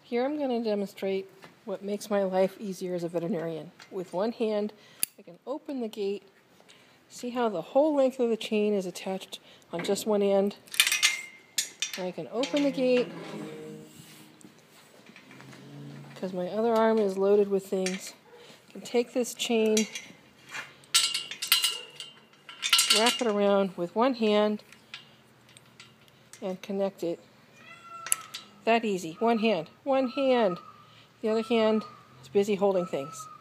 Here I'm going to demonstrate what makes my life easier as a veterinarian. With one hand, I can open the gate. See how the whole length of the chain is attached on just one end? And I can open the gate because my other arm is loaded with things. I can take this chain, wrap it around with one hand, and connect it. That easy. One hand. The other hand is busy holding things.